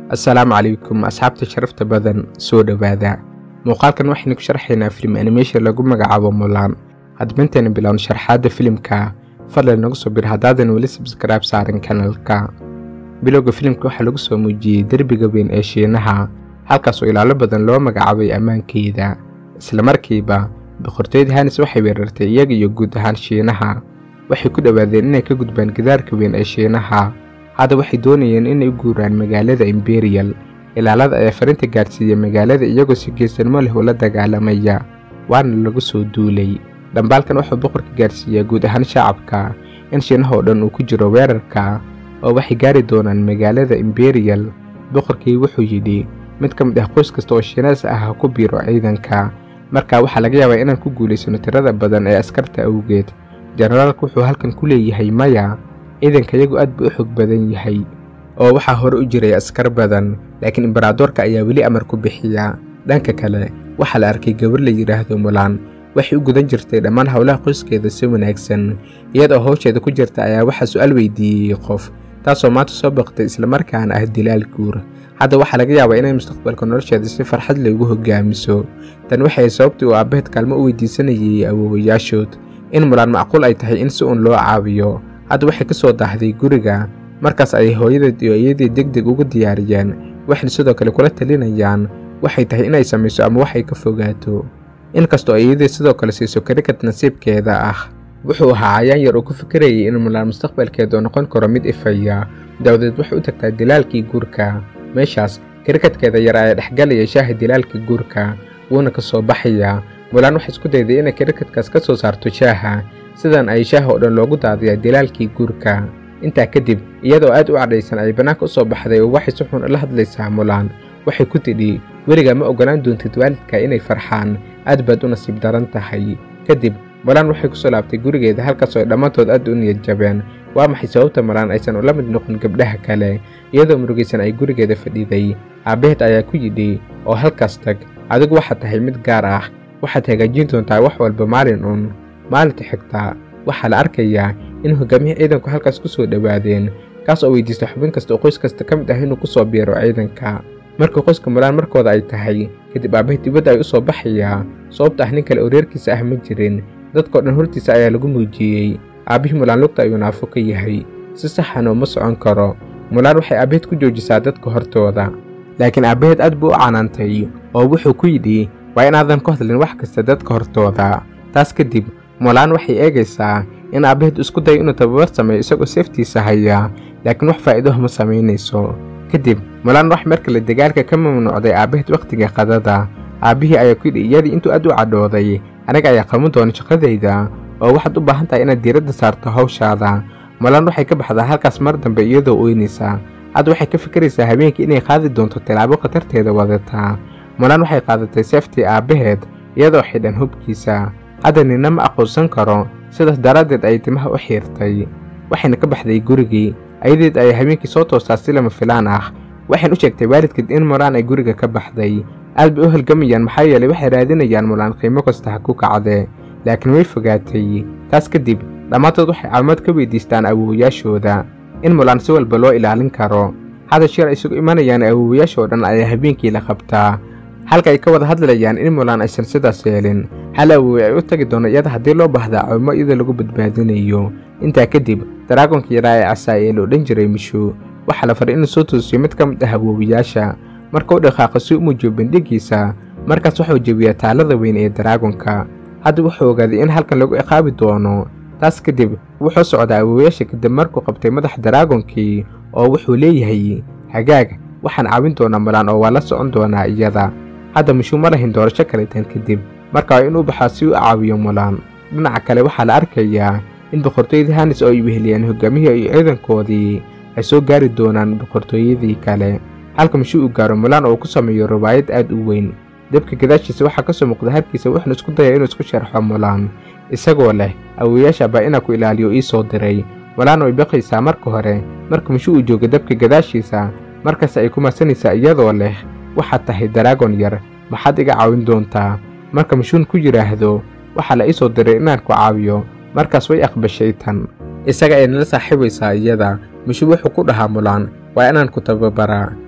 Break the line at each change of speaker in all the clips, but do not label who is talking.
السلام عليكم أصحابتي شرفت بدن soo dhawaada muuqaalkan waxaynu ku sharxaynaa film animation lagu magacaabo Mulan hadbanteena bilawn sharxaada filimka fadlan nagu soo bir hadaadan wali subscribe saaran kanalka bilowga filimka waxa lagu soo muujiyay darbiga weyn ee Shiinaha halkaas oo ilaalo badan loo magacaabay amaankeeda isla markiiba boqortooyada Hanis waxay weerartay iyaga iyo guud ahaan Shiinaha waxay ku dhawaadeen inay ka gudbaan gidaarka weyn ee Shiinaha hada waxay doonayeen inay u guuraan magaalada Imperial ilaalada ay farinta gaarsiiyay magaalada iyagoo si geesanimo leh ula dagaalamaya waana lagu soo duulay dambaalkan wuxuu boqorka gaarsiiyay guud ahaan shacabka in Shiinaha oo dhan uu ku jiro weerarka oo waxay gaari doonaan magaalada Imperial boqorkii wuxuu yidhi mid ka mid ah qoys kasta oo Shiinaas ah ku biiro ciidanka marka waxa laga yaabaa inaan ku guuleysano tirada badan ee askarta awgeed generaalku wuxuu halkan ku leeyahay maya ciidanka iyagu aad buu u xog badan yahay oo waxa hore u jiray askar badan laakiin imbaradorka ayaa wali amar ku bixiya dhanka kale waxa la arkay gabar la yiraahdo Mulan waxay u gudan jirtay dhammaan hawlaha qoyskeeda si wanaagsan iyadoo hawsheeda ku jirta ayaa waxa su'aal weydiiyay qof taasoo maanta soo baqtay isla markaana ah dilaal guur hadda waxa laga yaabaa inay mustaqbalka nolosheeda si farxad leh ugu hogaamiso tan waxay sababtay oo aabaheed kaalmo u weydiisanayay awoowayaashood in Mulan macquul ay tahay in si uun loo caawiyo hadda waxay ka soo daahday guriga markaas ay hooyadeed iyo iyadii degdeg ugu diyaariyeen waxay sidoo kale kula talinayaan waxay tahay inay samayso ama waxay ka fogaato inkastoo iyadii sidoo kale siiso karikad nasiibkeeda ah wuxuu ahaa cayaan yar oo ku fikirayay in Mulan mustaqbalkeeda noqon karo mid ifaya dawladeed waxay u tagtaa dilaalkii guurka meeshaas karikadkeeda yar ayaa dhexgalaya shaaha dilaalkii guurka wuuna ka soo baxaya Mulan waxay isku dayday inay karikadkaas ka soo saarto shaaha sidan ay shaaha oo dhan loogu daadiyaa dilaalkii guurka intaa kadib iyadoo aad u cadhaysan ay banaanka u soo baxday oo waxay si xun ula hadlaysaa Mulan waxay ku tidhi weligaa ma ogolaan doontid waalidka inay farxaan aad baad u nasiib daran tahay kadib Mulan waxay ku soo laabtay gurigeeda halkaas oo dhammaantood aad u niyad jabeen waa maxay sababta Mulan aysan ula mid noqon gabdhaha kale iyadoo murugaysan ay gurigeeda fadhiday aabaheed ayaa ku yidhi oo halkaas tag adigu waxaad tahay mid gaar ah waxaad hagaajin doontaa wax walba maalin uun maalinta xigta waxaa la arkayaa in hogaamiyaha ciidanku halkaas ku soo dhawaadeen kaas oo weydiistay xubin kasta oo qoys kasta ka mid ah inuu ku soo biiro ciidanka markii qoyska Mulan markooda ay tahay kadib aabaheed dibadda ay u soo baxayaa sababta ah nin kale oo reerkiisa ah ma jirin dadkoo dhan hortiisa ayaa lagu muujiyey aabihii Mulan lugta ayuu naafo ka yahay si saxan oo ma socon karo Mulan waxay aabaheed ku joojisaa dadka hortooda laakiin aabaheed aad buu u canaantay oo wuxuu ku yidhi waa inaadan ku hadlin wax kasta dadka hortooda taas kadib Mulan waxay eegaysaa in aabaheed isku day inuu tababar sameeyo isagoo safetiisa haya laakiin wax faa'iido ma sameynayso kadib Mulan wax markii la dagaalka ka mamnuucday aabaheed waqtiga qadada aabihii ayaa ku yidhi iyadii intuu aad u cadhooday aniga ayaa qaban doona shaqadayda oo waxaad u baahan tahay inaad diiradda saarto hawshaada Mulan waxay ka baxdaa halkaas mar dambe iyadoo ooynaysa hadda waxay ka fikiraysaa habeenkii inay qaadi doonto tallaabo khatarteeda wadata Mulan waxay qaadatay safety aabaheed iyadoo xidhan hubkiisa hadda nina ma aqoonsan karo sidaas daraaddeed ay timaha u xiirtay waxayna ka baxday gurigii ayadeed ay habeenkii soo toostaa si lama filaan ah waxaan u sheegtay waalidkeed in Mulan ay guriga ka baxday aad bay u halgamayaan maxaa yeelay waxay raadinayaan Mulan qiimo kasta ha ku kacdee laakiin way fogaatay taas kadib dhammaantood waxay caalamad ka weydiistaan awoowayaashooda in Mulan si walba loo ilaalin karo hadda shir ay isugu imanayaan awoowayaashoo dhan ayaa habeenkii la qabtaa halka ay ka wada hadlayaan in Mulan aysan sidaas yeelin hal awoowe ay u tagi doono iyada haddii loo baahda caawimaad iyada lagu badbaadinayo intaa kadib daraagonka yaraa ee casaay loo dhan jiray Mishu waxa la faray inuu soo toosiyo mid ka mid ah awoowayaasha marka uu dhaqaaqo si uu muujiyo bandhigiisa markaas wuxuu jabiyaa taalada weyn ee daraagonka hadda wuxuu ogaaday in halkan lagu ciqaabi doono taas kadib wuxuu socdaa awoowayaasha kadib markuu qabtay madax daraagonkii oo wuxuu leeyahay hagaag waxaan caawin doonaa Mulan oo waa la socon doonaa iyada hadda Mishu ma lahin doorasho kale tan kadib marka waa inuu baxaa si uu caawiyo Mulan dhinaca kale waxaa la arkayaa in boqortooyada Hanis oo ay weheliyeen hogaamiyihii iyo ciidankoodii ay soo gaari doonaan boqortooyadii kale halka Mishu uu gaaro Mulan oo ku sameeyo riwaayad aad u weyn dabka gadaashiisa waxaa ka soo muuqda harkiisa wuxuu isku dayay inuu isku sharxo Mulan isagoo leh awoowayaasha baa inaa ku ilaaliyo ii soo diray Mulan way baqaysaa marka hore marka Mishu uu joogo dabka gadaashiisa markaas ay ku maasanaysaa iyadoo leh waxaad tahay daraagon yar maxaad iga caawin doontaa marka Mishu ku yiraahdo waxa la ii soo diray inaan ku caawiyo markaas way aqbashay tan isaga ay la saaxiibaysaa iyada Mishu wuxuu ku dhahaa Mulan waa inaan ku tababaraa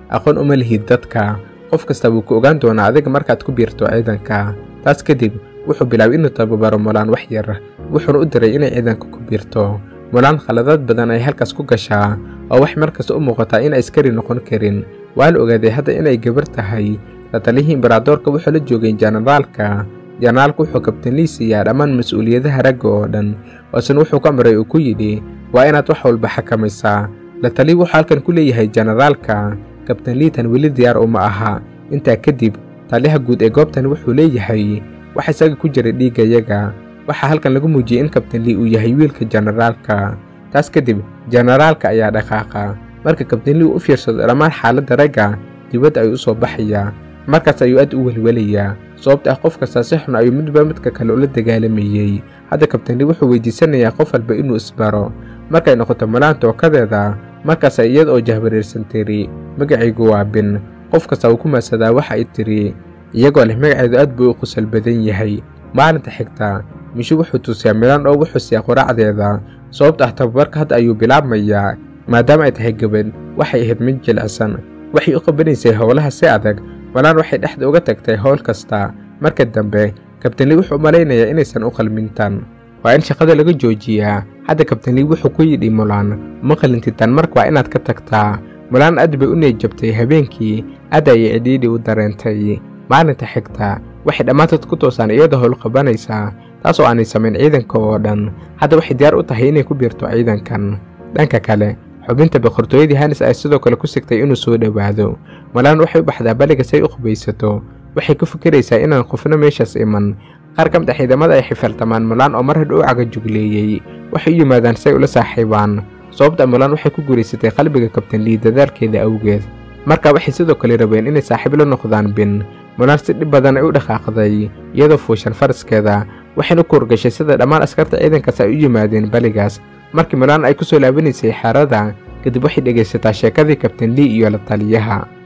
aqoon uma lihid dadka qof kasta wuu ku ogaan doonaa adiga markaad ku biirto ciidanka. taas kadib wuxuu bilaabay inuu tababaro Mulan wax yar wuxuuna u diray inay ciidanka ku biirto. Mulan khaladaad badan ay halkaas ku gashaa oo wax markasta u muuqata in ay askari noqon karin. waa la ogaaday hadda inay gabar tahay. la taliyihii imbaraatoorka wuxuu la joogay janaraalka wuxuu kabtan Lee siiyaa dhammaan mas'uuliyadaha ragga oo dhan waasna wuxuu ka maray uu ku yidhi waa inaad wax walba xakamaysaa. la taliyi wuxuu halkan ku leeyahay janaraalka kabtan Lee tan weli diyaar uma aha. intaa kadib taliyaha guud ee goobtan wuxuu leeyahay wax isaga ku jira dhiigayaga. waxaa halkan lagu muujiyay in kabtan Lee uu yahay wiilka janaraalka. taas kadib janaraalka ayaa dhaqaaqa. marka kabtan Lee u fiirsado dhammaan xaaladda ragga dibadda ayuu u soo baxayaa. markaas ayuu aad u welwelayaa sababta qof kasta si xun ayuu midba midka kale ula dagaalamayay. hadda kabtan Lee wuxuu weydiisanayaa qof walba inuu isbaro. markay noqoto Mulan tookadeeda markaas iyada oo jahwareersan tiri magacaygu waa bin. qof kasta uu ku maasadaa waxa ay tiri iyagoo leh magaceedu aad buu u qosol badan yahay. maalinta xigta Mishu wuxuu tusiyaa Mulan oo wuxuu siiyaa quraacdeeda sababta tababarka hadda ayuu bilaabmayaa. maadaama ay tahay gabadh waxay ahayd mid jilicsan waxay u qabanaysay howlaha si adag. Mulan waxay dhexda uga tagtay howl kasta. marka dambe kabtan Lee wuxuu malaynayaa inaysan u qalmintan waa in shaqada laga joojiyaa. hadda kabtan Lee wuxuu ku yidhi Mulan ma qalintitan marka waa inaad ka tagtaa. Mulan aad bay u neejabtay habeenkii aad ayay cidhiidhi u dareentay. maalinta xigta waxay dhammaantood ku toosaan iyadoo howl qabanaysa taasoo aanay samayn ciidanka oo dhan. hadda waxay diyaar u tahay inay ku biirto ciidankan. dhanka kale xubinta boqortooyadii Hanis ay sidoo kale ku sigtay inuu soo dhawaado. Mulan waxay u baxdaa baliga si ay u qubaysato. waxay ku fikiraysaa inaan qofna meeshaas iman. qaar ka mid ah ciidamada ay xifaltamaan Mulan oo mar hadhow caga jugleeyay waxay u yimaadaan si ay ula saaxiibaan. sababta Mulan waxay ku guuraysatay qalbiga kabtan Lee dadaalkeeda awgeed. marka waxay sidoo kale rabeen inay saaxiib la noqdaan bin. Mulan si dhib badan ay u dhaqaaqday iyadoo fuushan faraskeeda waxayna ku horgashay sida dhammaan askarta ciidankaas ay u yimaadeen baligaas. markii Mulan ay ku soo laabanaysay xerada kadib waxay dhegaysataa sheekadii kabtan Lee iyo la taliyaha.